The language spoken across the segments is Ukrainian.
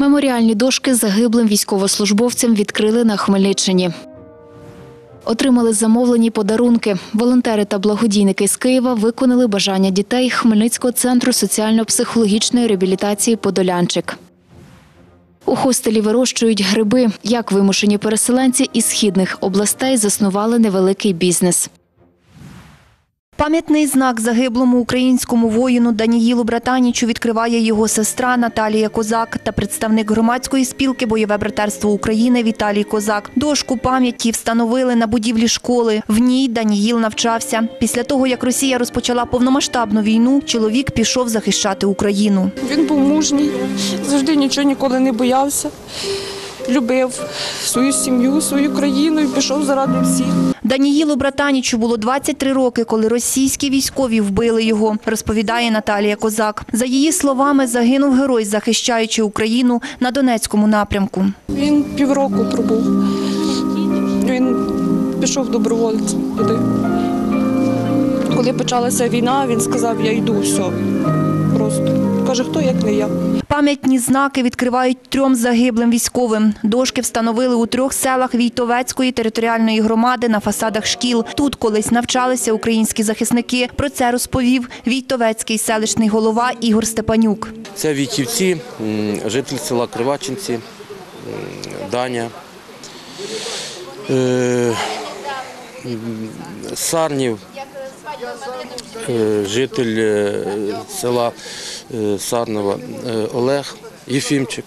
Меморіальні дошки загиблим військовослужбовцям відкрили на Хмельниччині. Отримали замовлені подарунки. Волонтери та благодійники з Києва виконали бажання дітей Хмельницького центру соціально-психологічної реабілітації «Подолянчик». У хостелі вирощують гриби. Як вимушені переселенці із східних областей заснували невеликий бізнес. Пам'ятний знак загиблому українському воїну Даніїлу Братанічу відкриває його сестра Наталія Козак та представник громадської спілки «Бойове братерство України» Віталій Козак. Дошку пам'яті встановили на будівлі школи. В ній Даніїл навчався. Після того, як Росія розпочала повномасштабну війну, чоловік пішов захищати Україну. Він був мужній, завжди нічого ніколи не боявся. Любив свою сім'ю, свою країну і пішов заради всіх. Даніїлу Братанічу було 23 роки, коли російські військові вбили його, розповідає Наталія Козак. За її словами, загинув герой, захищаючи Україну на Донецькому напрямку. Він півроку пробув. Він пішов добровольцем туди. Коли почалася війна, він сказав, я йду, все. Просто. Каже, хто, як не я. Пам'ятні знаки відкривають 3 загиблим військовим. Дошки встановили у 3 селах Війтовецької територіальної громади на фасадах шкіл. Тут колись навчалися українські захисники. Про це розповів Війтовецький селищний голова Ігор Степанюк. Це Війтівці, житель села Кривачинці, Даня, Сарнів, житель села Сарнова Олег Єфімчик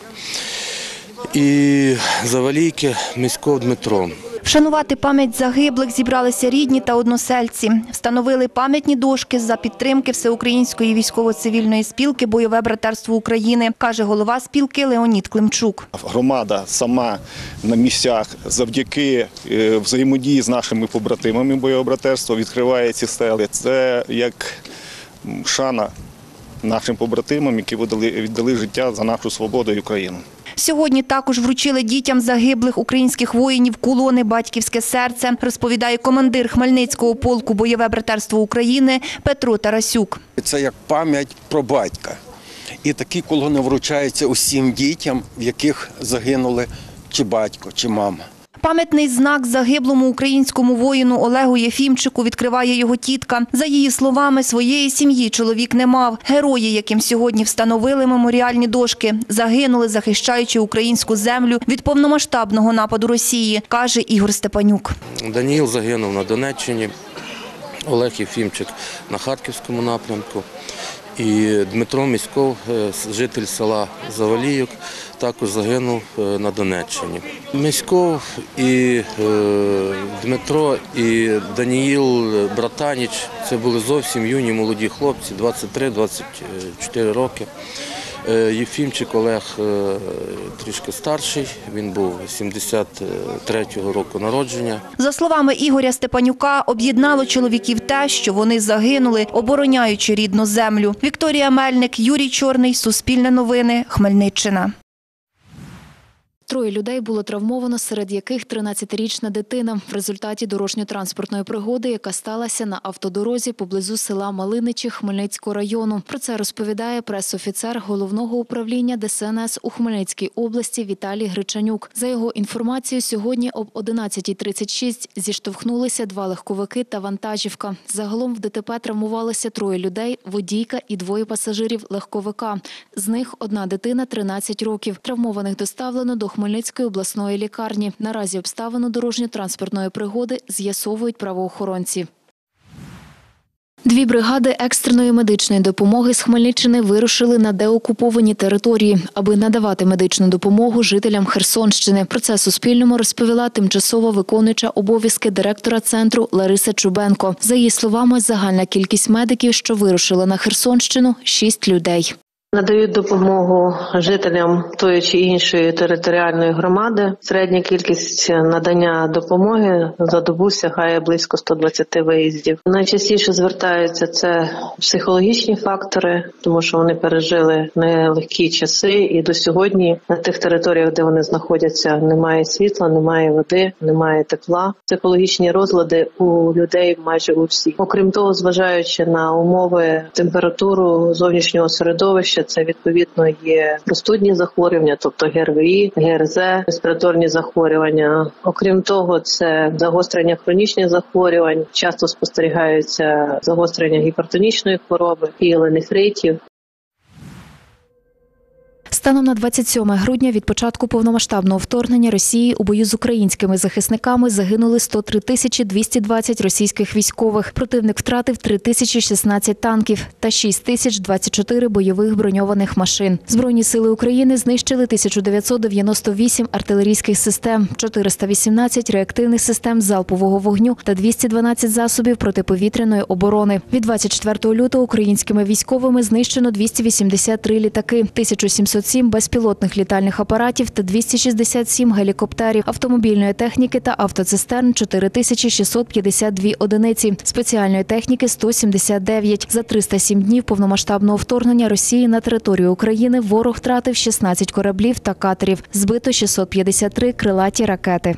і Завалійки Міськов Дмитро. Вшанувати пам'ять загиблих зібралися рідні та односельці. Встановили пам'ятні дошки за підтримки Всеукраїнської військово-цивільної спілки «Бойове братерство України», каже голова спілки Леонід Климчук. Громада сама на місцях завдяки взаємодії з нашими побратимами «Бойове братерство» відкриває ці стели. Це як шана нашим побратимам, які віддали життя за нашу свободу і Україну. Сьогодні також вручили дітям загиблих українських воїнів кулони «Батьківське серце», розповідає командир Хмельницького полку «Бойове братерство України» Петро Тарасюк. Це як пам'ять про батька. І такі кулони вручаються усім дітям, в яких загинули чи батько, чи мама. Пам'ятний знак загиблому українському воїну Олегу Єфімчику відкриває його тітка. За її словами, своєї сім'ї чоловік не мав. Герої, яким сьогодні встановили меморіальні дошки, загинули, захищаючи українську землю від повномасштабного нападу Росії, каже Ігор Степанюк. Даніїл загинув на Донеччині, Олег Єфімчик на Харківському напрямку. І Дмитро Міськов, житель села Завалійок, також загинув на Донеччині. Міськов і Дмитро, і Даніїл Братаніч – це були зовсім юні молоді хлопці, 23-24 роки. Єфімчик Олег трішки старший, він був 73-го року народження. За словами Ігоря Степанюка, об'єднало чоловіків те, що вони загинули, обороняючи рідну землю. Вікторія Мельник, Юрій Чорний, Суспільне новини, Хмельниччина. 3 людей було травмовано, серед яких 13-річна дитина в результаті дорожньо-транспортної пригоди, яка сталася на автодорозі поблизу села Малиничі Хмельницького району. Про це розповідає прес-офіцер Головного управління ДСНС у Хмельницькій області Віталій Гречанюк. За його інформацією, сьогодні об 11:36 зіштовхнулися 2 легковики та вантажівка. Загалом в ДТП травмувалися 3 людей, водійка і 2 пасажирів легковика. З них 1 дитина 13 років. Травмованих доставлено до Хмельницької обласної лікарні. Наразі обставину дорожньо-транспортної пригоди з'ясовують правоохоронці. 2 бригади екстреної медичної допомоги з Хмельниччини вирушили на деокуповані території, аби надавати медичну допомогу жителям Херсонщини. Про це Суспільному розповіла тимчасово виконуюча обов'язки директора центру Лариса Чубенко. За її словами, загальна кількість медиків, що вирушили на Херсонщину – 6 людей. Надають допомогу жителям тої чи іншої територіальної громади. Середня кількість надання допомоги за добу сягає близько 120 виїздів. Найчастіше звертаються це психологічні фактори, тому що вони пережили нелегкі часи і до сьогодні на тих територіях, де вони знаходяться, немає світла, немає води, немає тепла. Психологічні розлади у людей майже у всіх. Окрім того, зважаючи на умови, температуру зовнішнього середовища, найчастіше це відповідно є простудні захворювання, тобто ГРВІ, ГРЗ, респіраторні захворювання. Окрім того, це загострення хронічних захворювань, часто спостерігаються загострення гіпертонічної хвороби, піелонефритів. Станом на 27 грудня від початку повномасштабного вторгнення Росії у бою з українськими захисниками загинули 103 220 російських військових. Противник втратив 3016 танків та 6024 бойових броньованих машин. Збройні сили України знищили 1998 артилерійських систем, 418 реактивних систем залпового вогню та 212 засобів протиповітряної оборони. Від 24 лютого українськими військовими знищено 283 літаки, 1707 безпілотних літальних апаратів та 267 гелікоптерів, автомобільної техніки та автоцистерн – 4652 одиниці, спеціальної техніки – 179. За 307 днів повномасштабного вторгнення Росії на територію України ворог втратив 16 кораблів та катерів, збито 653 крилаті ракети.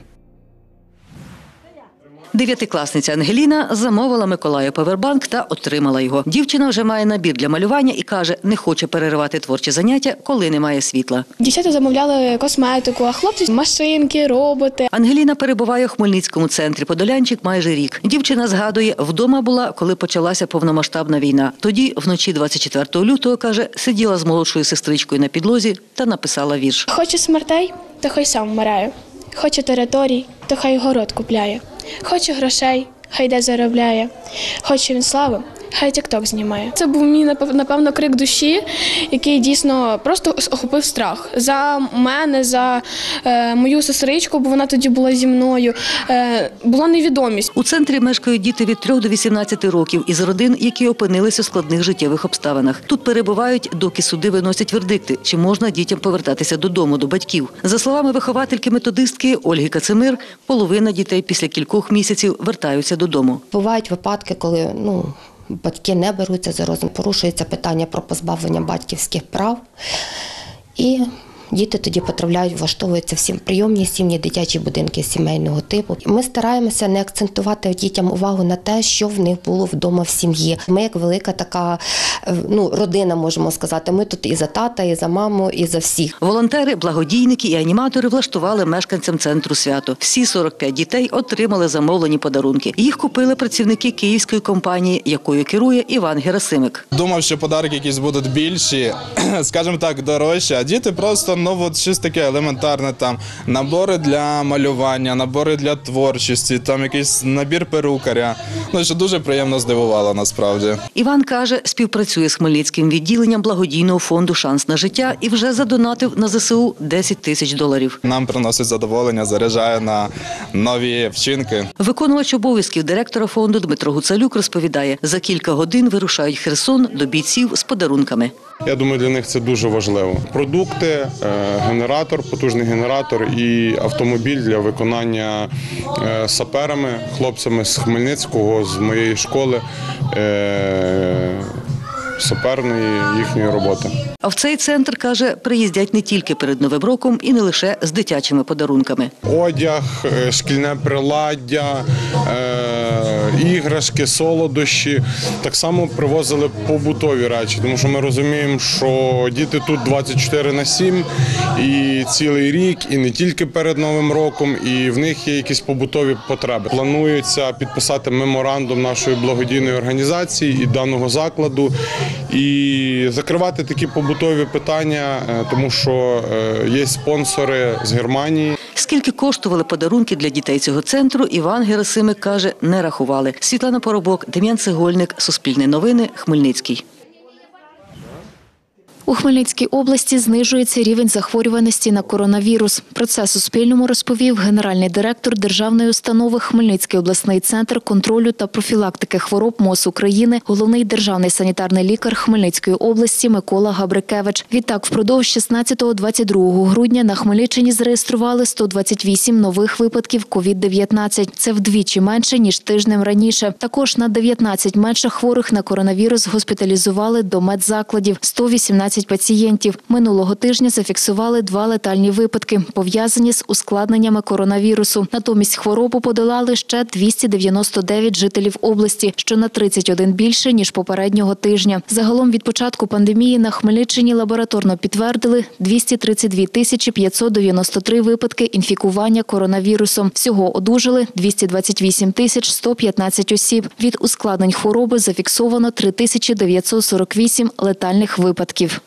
Дев'ятикласниця Ангеліна замовила Миколаю павербанк та отримала його. Дівчина вже має набір для малювання і каже, не хоче переривати творчі заняття, коли немає світла. Дівчата замовляли косметику, а хлопці – машинки, роботи. Ангеліна перебуває у Хмельницькому центрі Подолянчик майже рік. Дівчина згадує, вдома була, коли почалася повномасштабна війна. Тоді, вночі 24 лютого, каже, сиділа з молодшою сестричкою на підлозі та написала вірш. Хоче смертей, то хай сам вмирає. Хоче територій, то хай город купляє. Хоче грошей, хай де заробляє. Хоче він слави, хай тік-ток знімає. Це був мій, напевно, крик душі, який дійсно просто охопив страх. За мене, за мою сестричку, бо вона тоді була зі мною, була невідомість. У центрі мешкають діти від 3 до 18 років із родин, які опинилися у складних життєвих обставинах. Тут перебувають, доки суди виносять вердикти, чи можна дітям повертатися додому, до батьків. За словами виховательки-методистки Ольги Кацимир, половина дітей після кількох місяців вертаються додому. Бувають випадки, коли батьки не беруться за розум, порушується питання про позбавлення батьківських прав. І діти тоді потрапляють, влаштовуються всім прийомні сім'ї, дитячі будинки сімейного типу. Ми стараємося не акцентувати дітям увагу на те, що в них було вдома в сім'ї. Ми як велика така родина, можемо сказати. Ми тут і за тата, і за маму, і за всіх. Волонтери, благодійники і аніматори влаштували мешканцям центру свято. Всі 45 дітей отримали замовлені подарунки. Їх купили працівники київської компанії, якою керує Іван Герасимик. Думав, що подарки якісь будуть більші, скажімо так, дорожчі, а діти просто щось таке елементарне, там набори для малювання, набори для творчості, там якийсь набір перукаря. Що дуже приємно здивувало насправді. Іван каже, співпрацює з Хмельницьким відділенням благодійного фонду «Шанс на життя» і вже задонатив на ЗСУ $10 000. Нам приносить задоволення, заряджає на нові вчинки. Виконувач обов'язків директора фонду Дмитро Гуцалюк розповідає, за кілька годин вирушають в Херсон до бійців з подарунками. Я думаю, для них це дуже важливо. Продукти, генератор, потужний генератор і автомобіль для виконання саперами, хлопцями з Хмельницького, з моєї школи, саперної їхньої роботи. А в цей центр, каже, приїздять не тільки перед Новим роком і не лише з дитячими подарунками. Одяг, шкільне приладдя, іграшки, солодощі. Так само привозили побутові речі, тому що ми розуміємо, що діти тут 24/7 і цілий рік, і не тільки перед Новим роком, і в них є якісь побутові потреби. Планується підписати меморандум нашої благодійної організації і даного закладу, і закривати такі побутові питання, тому що є спонсори з Германії. Скільки коштували подарунки для дітей цього центру, Іван Герасимик каже, не рахували. Світлана Поробок, Дем'ян Цегольник, Суспільне новини, Хмельницький. У Хмельницькій області знижується рівень захворюваності на коронавірус. Про це Суспільному розповів генеральний директор державної установи Хмельницький обласний центр контролю та профілактики хвороб МОЗ України, головний державний санітарний лікар Хмельницької області Микола Габрикевич. Відтак, впродовж 16-22 грудня на Хмельниччині зареєстрували 128 нових випадків COVID-19. Це вдвічі менше, ніж тижнем раніше. Також на 19 менше хворих на коронавірус госпіталізували до медзакладів. 118 20 пацієнтів. Минулого тижня зафіксували 2 летальні випадки, пов'язані з ускладненнями коронавірусу. Натомість хворобу подолали ще 299 жителів області, що на 31 більше, ніж попереднього тижня. Загалом від початку пандемії на Хмельниччині лабораторно підтвердили 232 593 випадки інфікування коронавірусом. Всього одужали 228 115 осіб. Від ускладнень хвороби зафіксовано 3948 летальних випадків.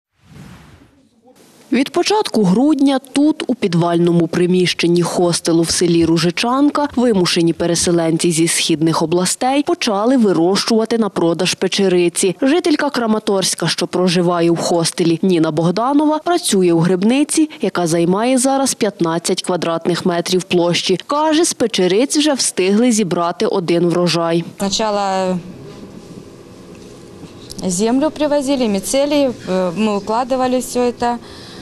Від початку грудня тут, у підвальному приміщенні хостелу в селі Ружичанка, вимушені переселенці зі східних областей почали вирощувати на продаж печериці. Жителька Краматорська, що проживає в хостелі, Ніна Богданова, працює у грибниці, яка займає зараз 15 квадратних метрів площі. Каже, з печериць вже встигли зібрати 1 врожай. Спочатку землю привозили, мицелий, мы укладывали все это.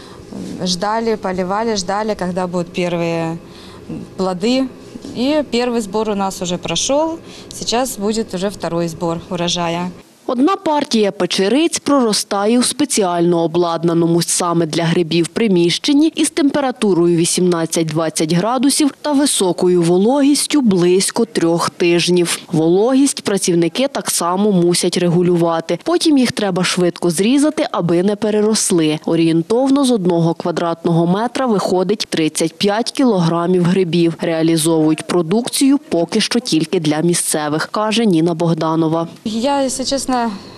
Ждали, поливали, ждали, когда будут первые плоды. И первый сбор у нас уже прошел. Сейчас будет уже второй сбор урожая. Одна партія печериць проростає у спеціально обладнаному саме для грибів приміщенні із температурою 18-20 градусів та високою вологістю близько 3 тижнів. Вологість працівники так само мусять регулювати. Потім їх треба швидко зрізати, аби не переросли. Орієнтовно з 1 квадратного метра виходить 35 кілограмів грибів. Реалізовують продукцію поки що тільки для місцевих, каже Ніна Богданова. Я, если честно,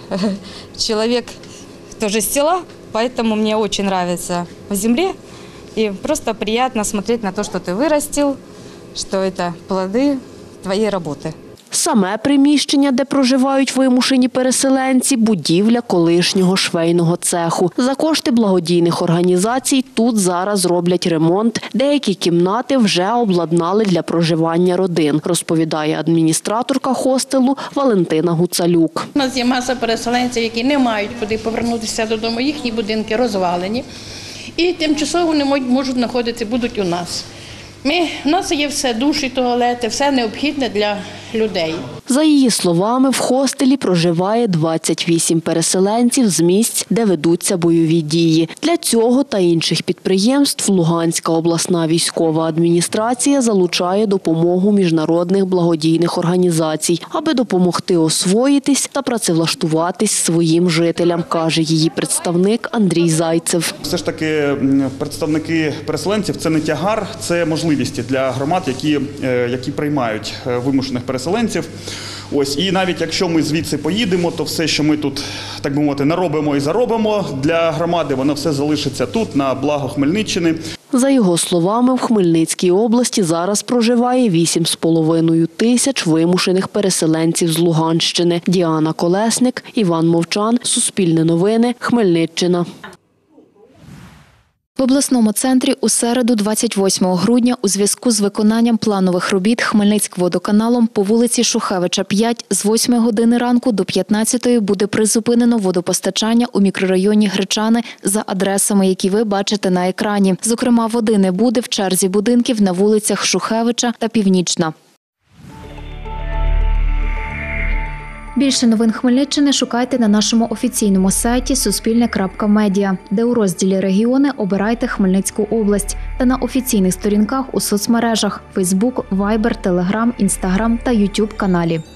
человек тоже с села, поэтому мне очень нравится в земле. И просто приятно смотреть на то, что ты вырастил, что это плоды твоей работы. Саме приміщення, де проживають вимушені переселенці – будівля колишнього швейного цеху. За кошти благодійних організацій тут зараз роблять ремонт. Деякі кімнати вже обладнали для проживання родин, розповідає адміністраторка хостелу Валентина Гуцалюк. У нас є маса переселенців, які не мають куди повернутися додому. Їхні будинки розвалені. І тимчасово не можуть знаходитися, будуть у нас. У нас є все, душі, туалети, все необхідне для людей. За її словами, в хостелі проживає 28 переселенців з місць, де ведуться бойові дії. Для цього та інших підприємств Луганська обласна військова адміністрація залучає допомогу міжнародних благодійних організацій, аби допомогти освоїтись та працевлаштуватись своїм жителям, каже її представник Андрій Зайцев. Все ж таки представники переселенців – це не тягар, це можливості для громад, які приймають вимушених переселенців. Ось, і навіть якщо ми звідси поїдемо, то все, що ми тут, так би мовити, наробимо і заробимо для громади, воно все залишиться тут, на благо Хмельниччини. За його словами, в Хмельницькій області зараз проживає 8,5 тисяч вимушених переселенців з Луганщини. Діана Колесник, Іван Мовчан, Суспільне новини, Хмельниччина. В обласному центрі у середу 28 грудня у зв'язку з виконанням планових робіт Хмельницькводоканалом по вулиці Шухевича, 5 з 8 години ранку до 15 буде призупинено водопостачання у мікрорайоні Гречани за адресами, які ви бачите на екрані. Зокрема, води не буде в черзі будинків на вулицях Шухевича та Північна. Більше новин Хмельниччини шукайте на нашому офіційному сайті суспільне.медіа, де у розділі «Регіони» обирайте Хмельницьку область та на офіційних сторінках у соцмережах – Facebook, Viber, Telegram, Instagram та YouTube каналі.